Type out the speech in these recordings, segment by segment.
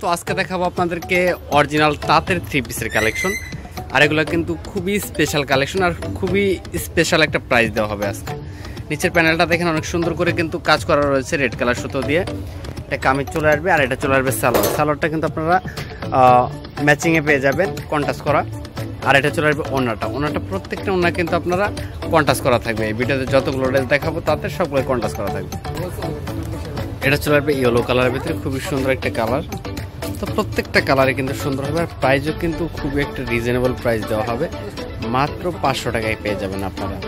তো আজকে দেখাবো আপনাদেরকে অরিজিনাল তাঁতের থ্রি পিসের কালেকশন। আর এগুলো কিন্তু খুবই স্পেশাল কালেকশন আর খুবই স্পেশাল একটা প্রাইস দেওয়া হবে আজকে। নিচের প্যানেলটা দেখেন অনেক সুন্দর করে কিন্তু কাজ করা রয়েছে রেড কালার সুতো দিয়ে। এটা কামিজ চলে আসবে আর এটা চলে আসবে সালোয়ার। সালোয়ারটা কিন্তু আপনারা ম্যাচিংয়ে পেয়ে যাবেন কন্ট্রাস্ট করা। আর এটা চলে আসবে ওনাটা প্রত্যেকটা ওনা কিন্তু আপনারা কন্ট্রাস্ট করা থাকবে। এই ভিডিওতে যতগুলো ড্রেস দেখাবো তাতে সবগুলো কন্ট্রাস্ট করা থাকবে। এটা চলে আসবে ইয়েলো কালারের ভিতরে, খুবই সুন্দর একটা কালার। তো প্রত্যেকটা কালারে কিন্তু সুন্দর হবে আর প্রাইসও কিন্তু খুবই একটা রিজনেবল প্রাইস দেওয়া হবে, মাত্র 500 টাকায় পেয়ে যাবেন আপনারা।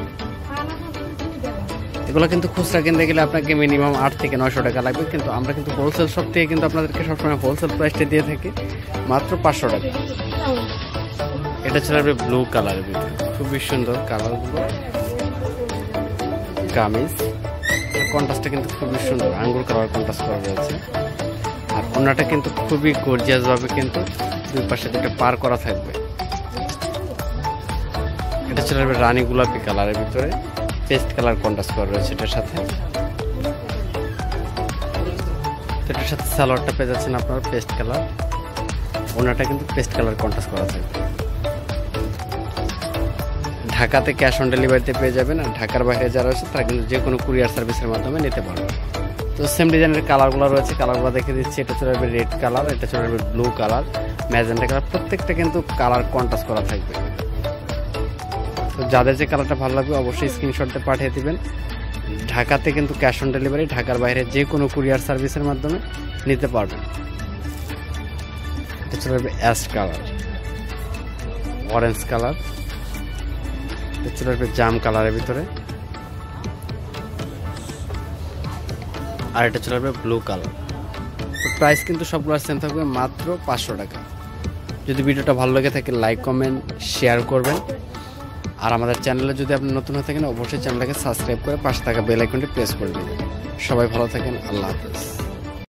এগুলো কিন্তু খুচরা কিনতে গেলে আপনাকে মিনিমাম 8 থেকে 900 টাকা লাগবে, কিন্তু আমরা কিন্তু হোলসেল শপ থেকে কিন্তু আপনাদেরকে সবসময় হোলসেল প্রাইসটা দিয়ে থাকি মাত্র 500 টাকা। এটা চলে আসবে ব্লু কালারের ভিতরে, খুবই সুন্দর কালারগুলো। কামিজ কন্ট্রাস্টটা কিন্তু খুবই সুন্দর, আঙ্গুর কালার কন্ট্রাস্ট করা রয়েছে। আর ওনাটা কিন্তু খুবই গর্জিয়াস ভাবে কিন্তু দুই পাশে দুটো পার করা থাকবে। এটা চলে আসবে রানী গোলাপি কালারের ভিতরে, পেস্ট কালার কন্ট্রাস্ট করা রয়েছে এটার সাথে। এটার সাথে সালোয়ারটা পেয়ে যাচ্ছেন আপনার পেস্ট কালার, ওনাটা কিন্তু পেস্ট কালার কন্ট্রাস্ট করা থাকবে। ঢাকাতে ক্যাশ অন ডেলিভারিতে পেয়ে যাবেন, আর ঢাকার বাইরে যারা আছে তারা কিন্তু যে কোনো কুরিয়ার সার্ভিসের মাধ্যমে নিতে পারবেন। তো সেম ডিজাইনের কালারগুলো রয়েছে, কালারগুলো দেখে দিচ্ছি। এটা চলে আসবে রেড কালার, এটা চলে আসবে ব্লু কালার, ম্যাজেন্টা কালার, প্রত্যেকটা কিন্তু কালার কন্ট্রাস্ট করা থাকবে। তো যাদের যে কালারটা ভালো লাগবে অবশ্যই স্ক্রিনশট দিয়ে পাঠিয়ে দিবেন। ঢাকাতে কিন্তু ক্যাশ অন ডেলিভারি, ঢাকার বাইরে যে কোনো কুরিয়ার সার্ভিসের মাধ্যমে নিতে পারবেন। এটা চলে আসবে অ্যাশ কালার, অরেঞ্জ কালার, এটা চলে আসবে জাম কালারের ভিতরে, আর এটা চলে আসবে ব্লু কালার। তো প্রাইস কিন্তু সবগুলো সেম থাকবে, মাত্র 500 টাকা। যদি ভিডিওটা ভালো লেগে থাকে লাইক কমেন্ট শেয়ার করবেন। আর আমাদের চ্যানেলে যদি আপনি নতুন হয়ে থাকেন অবশ্যই চ্যানেলটাকে সাবস্ক্রাইব করে পাশে থাকা বেল আইকনটি প্রেস করে দিন। সবাই ভালো থাকেন, আল্লাহ হাফেজ।